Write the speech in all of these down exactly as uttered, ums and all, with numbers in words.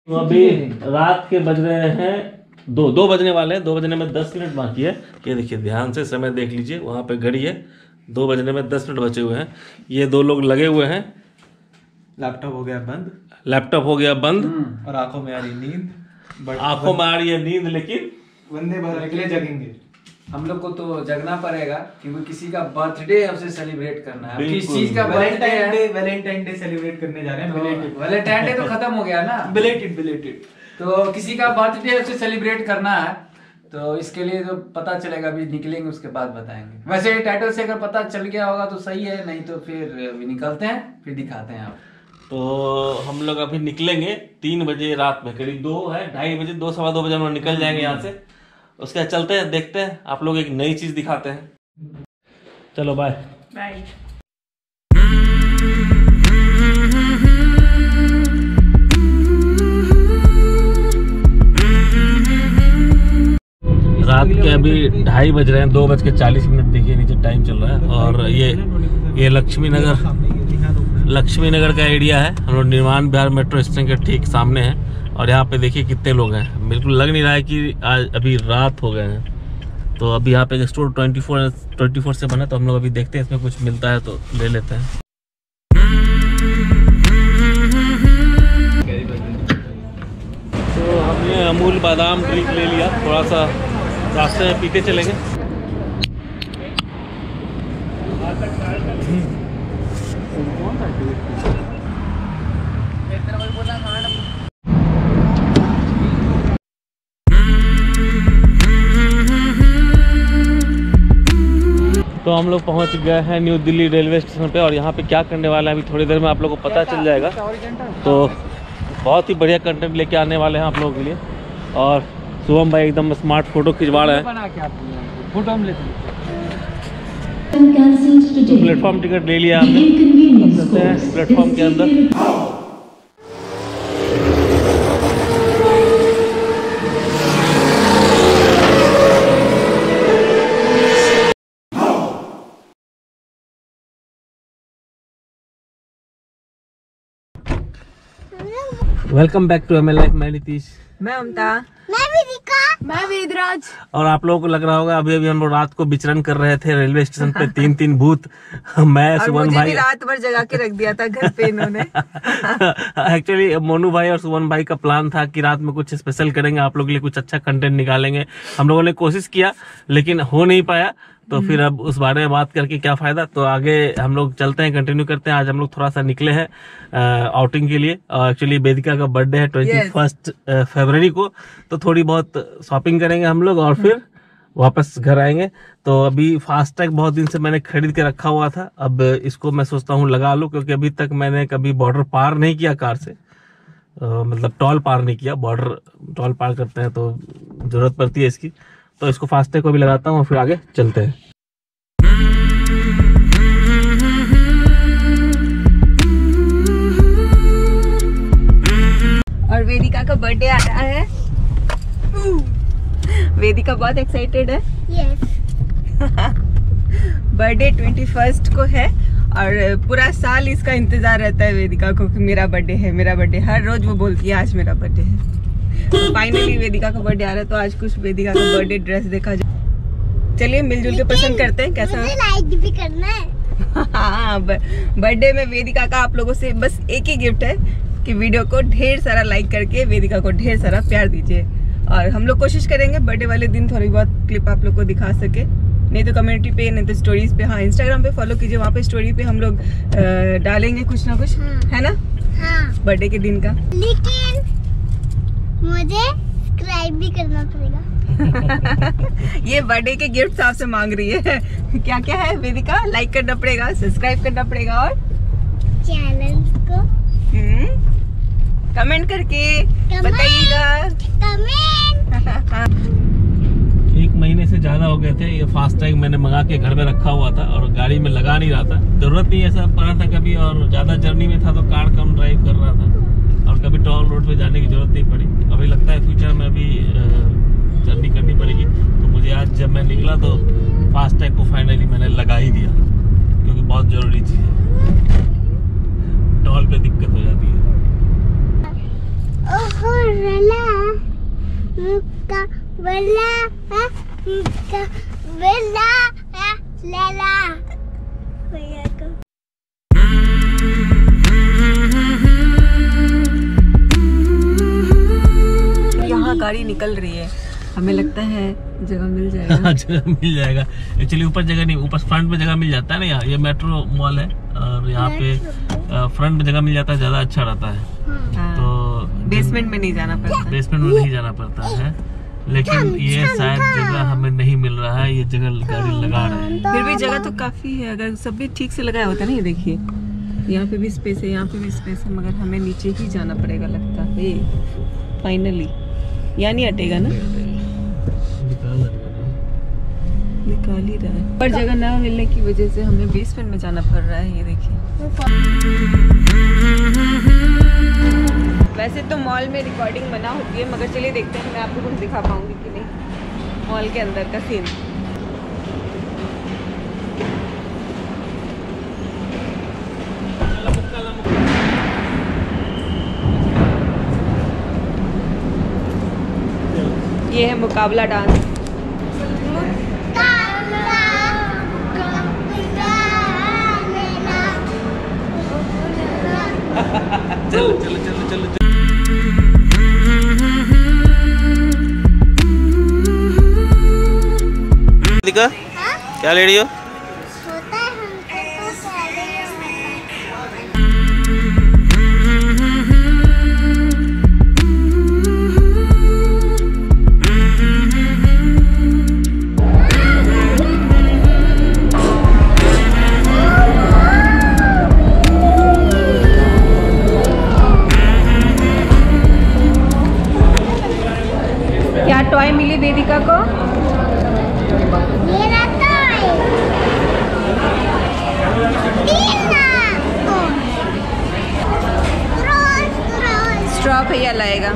तो अभी रात के बज रहे हैं दो दो बजने वाले हैं। दो बजने में दस मिनट बाकी है। ये देखिए, ध्यान से समय देख लीजिए, वहाँ पे घड़ी है, दो बजने में दस मिनट बचे हुए हैं। ये दो लोग लगे हुए हैं। लैपटॉप हो गया बंद लैपटॉप हो गया बंद और आंखों में आ रही नींद। आंखों में आ रही है नींद, लेकिन वंदे भारत के लिए जगेंगे। हम लोग को तो जगना पड़ेगा क्योंकि किसी का बर्थडे है, उसे सेलिब्रेट करना है। किस बिल्कुल। चीज का बर्थडे वैलेंटाइन है? डे वैलेंटाइन डे सेलिब्रेट करने जा रहे हैं। बिलेटेड वैलेंटाइन डे तो खत्म हो गया ना। बिलेटेड बिलेटेड तो किसी का बर्थडे है, उसे सेलिब्रेट करना है, तो इसके लिए तो पता चलेगा, अभी निकलेंगे उसके बाद बताएंगे। वैसे टाइटल से अगर पता चल गया होगा तो सही है, नहीं तो फिर अभी निकलते हैं, फिर दिखाते हैं आप। तो हम लोग अभी निकलेंगे तीन बजे रात में, करीब दो है ढाई बजे दो सवा दो बजे हम लोग निकल जाएंगे यहाँ से। उसके बाद चलते हैं, देखते हैं, आप लोग एक नई चीज दिखाते हैं। चलो बाय बाय। रात के अभी ढाई बज रहे हैं, दो बज के चालीस मिनट देखिए नीचे टाइम चल रहा है। और ये ये लक्ष्मी नगर लक्ष्मी नगर का एरिया है। हम लोग निर्माण बिहार मेट्रो स्टेशन के ठीक सामने है। और यहाँ पे देखिए कितने लोग हैं, बिल्कुल लग नहीं रहा है कि आज अभी रात हो गए हैं। तो अभी यहाँ पे एक store twenty four twenty four से बना, तो हम लोग अभी देखते हैं इसमें कुछ मिलता है तो ले लेते हैं। तो हमने अमूल बादाम ड्रिंक ले लिया, थोड़ा सा रास्ते में पीते चलेंगे। तो हम लोग पहुंच गए हैं न्यू दिल्ली रेलवे स्टेशन पे। और यहाँ पे क्या करने वाला है अभी थोड़ी देर में आप लोगों को पता चल जाएगा। तो बहुत ही बढ़िया कंटेंट लेके आने वाले हैं आप लोगों के लिए। और शुभम भाई एकदम स्मार्ट फोटो खिंचवा रहे हैं। फोटो हम लेते हैं। तो प्लेटफॉर्म टिकट ले लिया हमने, चलते हैं प्लेटफॉर्म के अंदर। Welcome back to M L life. मैं नीतीश, मैं ममता, मैं वेदिका, मैं वेदराज। और आप लोगों को लग रहा होगा अभी अभी हम लोग रात को विचरण कर रहे थे रेलवे स्टेशन पे, तीन तीन भूत। मैं सुमन भाई, रात भर जगा के रख दिया था घर पे इन्होंने। एक्चुअली मोनू भाई और सुमन भाई का प्लान था कि रात में कुछ स्पेशल करेंगे, आप लोगों के लिए कुछ अच्छा कंटेंट निकालेंगे। हम लोगों ने कोशिश किया लेकिन हो नहीं पाया। तो फिर अब उस बारे में बात करके क्या फायदा। तो आगे हम लोग चलते हैं, कंटिन्यू करते हैं। आज हम लोग थोड़ा सा निकले हैं आउटिंग के लिए। एक्चुअली वेदिका का बर्थडे है ट्वेंटी फर्स्ट फरवरी को, तो थोड़ी बहुत शॉपिंग करेंगे हम लोग और फिर वापस घर आएंगे। तो अभी फास्टैग बहुत दिन से मैंने खरीद के रखा हुआ था, अब इसको मैं सोचता हूँ लगा लूं, क्योंकि अभी तक मैंने कभी बॉर्डर पार नहीं किया कार से। आ, मतलब टॉल पार नहीं किया, बॉर्डर टॉल पार करते हैं तो जरूरत पड़ती है इसकी। तो इसको फास्टैग को भी लगाता हूँ और फिर आगे चलते हैं। और वेदिका का बर्थडे आ रहा है। वेदिका बहुत एक्साइटेड है। यस। बर्थडे ट्वेंटी फर्स्ट को है और पूरा साल इसका इंतजार रहता है वेदिका को कि मेरा बर्थडे है, मेरा बर्थडे। हर रोज वो बोलती है आज मेरा बर्थडे है। तो फाइनली वेदिका का बर्थडे आ रहा है, तो आज कुछ वेदिका का बर्थडे ड्रेस देखा जाए। चलिए मिलजुल के पसंद करते हैं कैसा। मुझे लाइक भी करना है। हाँ, बर्थडे में वेदिका का आप लोगों से बस एक ही गिफ्ट है कि वीडियो को ढेर सारा लाइक करके वेदिका को ढेर सारा प्यार दीजिए। और हम लोग कोशिश करेंगे बर्थडे वाले दिन थोड़ी बहुत क्लिप आप लोग को दिखा सके, नहीं तो कम्युनिटी पे, नहीं तो स्टोरीज पे। हाँ, इंस्टाग्राम पे फॉलो कीजिए, वहाँ पे स्टोरी पे हम लोग डालेंगे कुछ ना कुछ। हाँ। है ना? हाँ। बर्थडे के दिन का। लेकिन मुझे सब्सक्राइब भी करना पड़ेगा। ये बर्थडे के गिफ्ट आपसे मांग रही है। क्या क्या है वेदिका? लाइक करना पड़ेगा, सब्सक्राइब करना पड़ेगा और चैनल को कमेंट करके बताइएगा। कमेंट। एक महीने से ज्यादा हो गए थे ये फास्टैग मैंने मंगा के घर में रखा हुआ था और गाड़ी में लगा नहीं रहा था। जरूरत नहीं ऐसा पड़ा था कभी, और ज्यादा जर्नी में था तो कार कम ड्राइव कर रहा था और कभी टॉल रोड पे जाने की जरूरत नहीं पड़ी। अभी लगता है फ्यूचर में अभी जर्नी करनी पड़ेगी। तो मुझे आज जब मैं निकला तो फास्टैग को फाइनली मैंने लगा ही दिया, क्योंकि बहुत जरूरी चीज है, टॉल पे दिक्कत हो जाती है। मुक्का बल्ला है मुक्का बल्ला है लैला भैया को यहाँ गाड़ी निकल रही है, हमें लगता है जगह मिल जाएगा। जगह मिल जाएगा एक्चुअली, ऊपर जगह नहीं, ऊपर फ्रंट में जगह मिल जाता है ना। यहाँ ये मेट्रो मॉल है और यहाँ पे फ्रंट में जगह मिल जाता है, ज्यादा अच्छा रहता है। हाँ, तो बेसमेंट में नहीं जाना पड़ता। बेसमेंट में नहीं जाना पड़ता है, लेकिन ये शायद जगह हमें नहीं मिल रहा है। ये जगह गाड़ी लगा रहे हैं, फिर भी जगह तो काफी है, अगर सब भी ठीक से लगाया होता ना। ये देखिए, यहाँ पे भी स्पेस है, यहाँ पे भी स्पेस है, मगर हमें नीचे ही जाना पड़ेगा लगता है फाइनली। यहाँ नहीं हटेगा ना, निकाल ही रहा है, पर जगह ना मिलने की वजह से हमें बेसमेंट में जाना पड़ रहा है। ये देखिए, वैसे तो मॉल में रिकॉर्डिंग बना होती है, मगर चलिए देखते हैं मैं आपको कुछ दिखा पाऊंगी कि नहीं मॉल के अंदर का सीन। ये है मुकाबला डांस। चलो चलो चलो चलो दिखा क्या ले रही हो? होता है हमको तो सारे क्या टॉय मिली वेदिका को? मेरा टॉय स्ट्रॉ भैया लाएगा।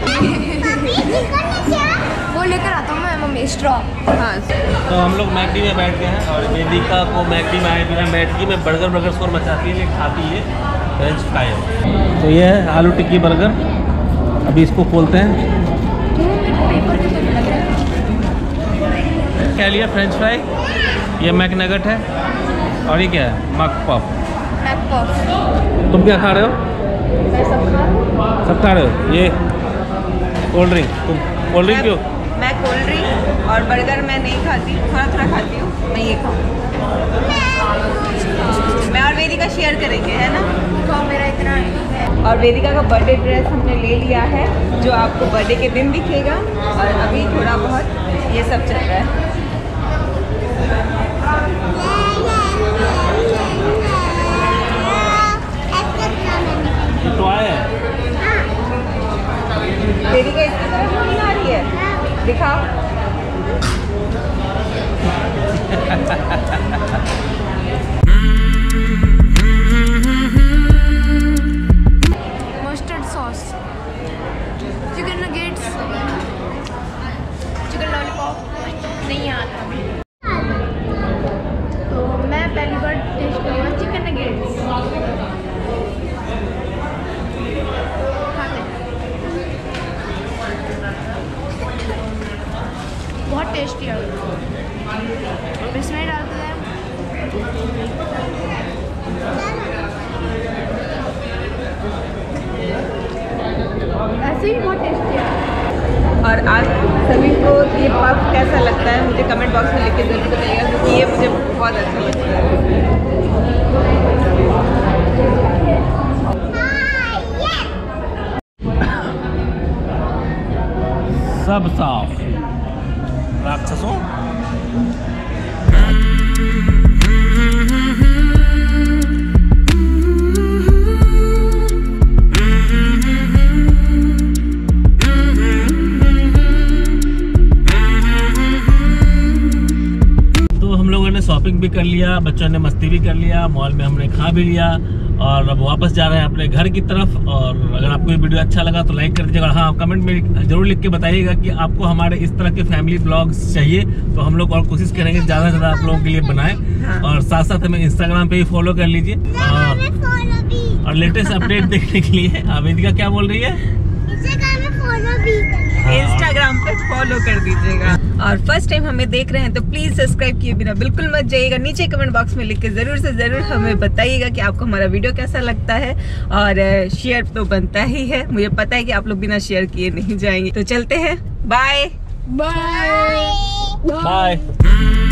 वो लेकर आता हूँ मैं मम्मी स्ट्रॉ। हाँ, तो हम लोग मैकडी में बैठ गए हैं और वेदिका को मैकडी में आए बिना मैकडी में बर्गर बर्गर शोर मचाती है, खाती है फ्रेंच फ्राई। तो ये है आलू टिक्की बर्गर, अभी इसको खोलते हैं। क्या लिया? फ्रेंच फ्राई, ये मैक नगट है और ये क्या है? मक पॉप। तुम क्या खा रहे हो? सब खा रहे हो? ये कोल्ड ड्रिंक, तुम कोल्ड ड्रिंक क्यों? मैं कोल्ड ड्रिंक और बर्गर मैं नहीं खाती, थोड़ा थोड़ा खाती हूँ। मैं ये खाऊँ, मैं और वेदिका शेयर करेंगे, है ना? मेरा इतना है। और वेदिका का बर्थडे ड्रेस हमने ले लिया है, जो आपको बर्थडे के दिन दिखेगा। और अभी थोड़ा बहुत ये सब चल रहा है। ये तो आया है। वेदिका इसकी तरफ नहीं आ रही है, दिखाओ। Mustard sauce, chicken nuggets, chicken lollipop नहीं आता। तो मैं पहली बार टेस्ट करूँगा चिकन नगेट्स। बहुत टेस्टी है। और इसमें डालते हैं ऐसे ही बहुत टेस्टी है। और आप सभी को ये पफ कैसा लगता है मुझे कमेंट बॉक्स में लिख के जरूर बताइएगा, क्योंकि ये मुझे बहुत अच्छा लगता है। सब साफ राक्षसों। तो हम लोगों ने शॉपिंग भी कर लिया, बच्चों ने मस्ती भी कर लिया, मॉल में हमने खा भी लिया और अब वापस जा रहे हैं अपने घर की तरफ। और अगर आपको ये वीडियो अच्छा लगा तो लाइक कर दीजिएगा। हाँ, कमेंट में जरूर लिख के बताइएगा कि आपको हमारे इस तरह के फैमिली ब्लॉग्स चाहिए, तो हम लोग और कोशिश करेंगे ज़्यादा से ज़्यादा आप लोगों के लिए बनाएं। हाँ। और साथ साथ हमें इंस्टाग्राम पे भी फॉलो कर लीजिए और, और लेटेस्ट अपडेट देखने के लिए। वेदिका क्या बोल रही है? इंस्टाग्राम में फॉलो भी करना। इंस्टाग्राम पे फॉलो कर दीजिएगा। और फर्स्ट टाइम हमें देख रहे हैं तो प्लीज सब्सक्राइब किए बिना बिल्कुल मत जाइएगा। नीचे कमेंट बॉक्स में लिख के जरूर से जरूर हमें बताइएगा कि आपको हमारा वीडियो कैसा लगता है। और शेयर तो बनता ही है, मुझे पता है कि आप लोग बिना शेयर किए नहीं जाएंगे। तो चलते हैं, बाय बाय बाय।